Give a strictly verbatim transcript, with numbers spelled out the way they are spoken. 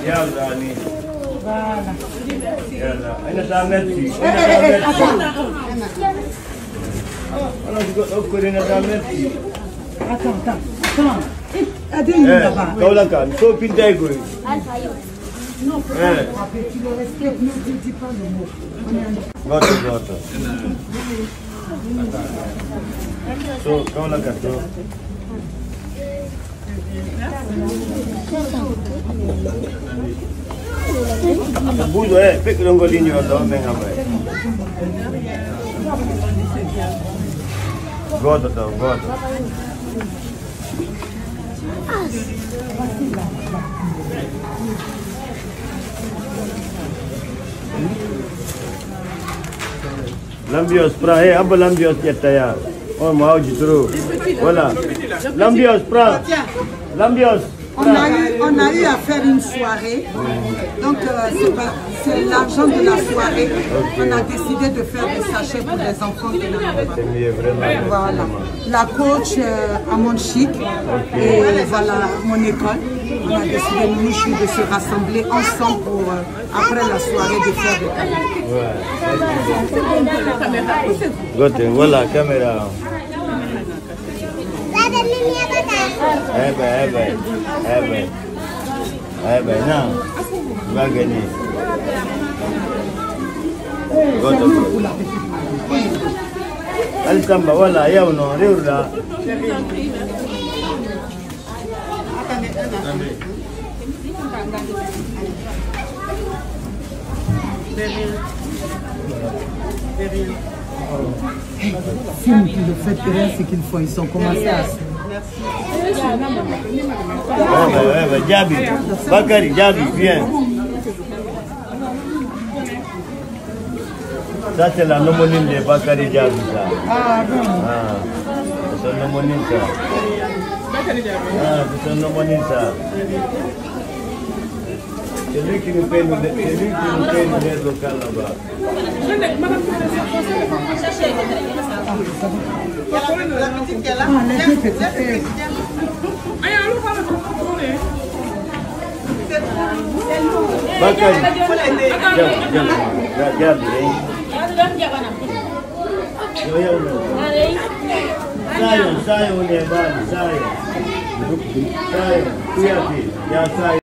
Yalla, Annie. Voilà. Yalla. Aina sa merci. Eh, eh, eh, attends. Ano siguro ako rin na sa merci. Attends, attends. Attends. Adé, il Eh, là-bas. kau lang kan. So pintai ko. Non, Eh. tu le respectes, ne tu dis pas le mot. On est en... Goto, goto. So, kau lang kan. So. Budo eh, pek rongolinho atau mengapa? Goto tau, goto. Lambios pra, eh, apa lambios kita ya? Oh, mau justru. Voilà. Lambios pra. Lambios. On a, eu, on a eu à faire une soirée, donc euh, c'est l'argent de la soirée. Okay. On a décidé de faire des sachets pour les enfants de la C'est mieux, vraiment. Voilà. La coach euh, à mon chic okay. Et voilà mon école. On a décidé nous de se rassembler ensemble pour euh, après la soirée de faire des cadeaux. Ouais. Voilà, caméra. Eh ben, eh ben, eh ben, eh ben, non, tu vas gagner. Al-Samba, voilà, il y a un nom, là. Film qui le fait rien, c'est qu'il faut, ils sont commencés à... Eh ben, Djabi, Bakari, Djabi, viens. Ça c'est la nomonyme de Bakari Djabi, ça. Ah bon. Ah, c'est son nomonyme, ça. Ah, c'est son nomonyme, ça. C'est lui qui nous paye, c'est lui qui nous paye nos aides locales là-bas. Ah, les deux petites. Bakari, Djabi, Djabi, Sayo, sayo, ne bali, sayo. Sayo, kuya pi, ya sayo.